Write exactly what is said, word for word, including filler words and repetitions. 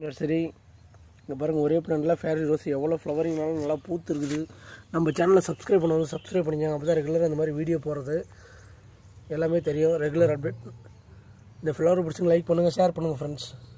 Nursery இங்கே பாருங்கள், ஒரே பிளான்ல ஃபேரி ரோஸ் எவ்வளோ ஃப்ளவரிங்னாலும் நல்லா பூத்து இருக்குது. நம்ம சேனலை சப்ஸ்கிரைப் பண்ணுவோம், சப்ஸ்கிரைப் பண்ணிங்க. அப்போ தான் ரெகுலராக இந்த மாதிரி வீடியோ போடுறது எல்லாமே தெரியும், ரெகுலர் அப்டேட். இந்த ஃப்ளவர் பிடிச்சிங்க லைக் பண்ணுங்கள், ஷேர் பண்ணுங்கள் ஃப்ரெண்ட்ஸ்.